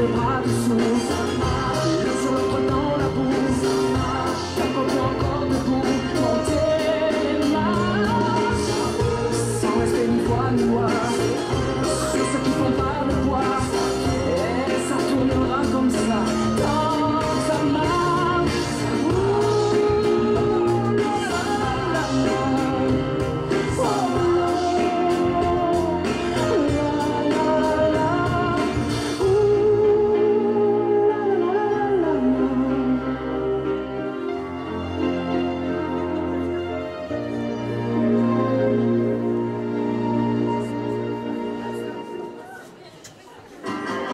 bras dessous, l'un sur l'autre dans la boue, on peut encore debout, monter les marches, sans rester ni foi ni loi.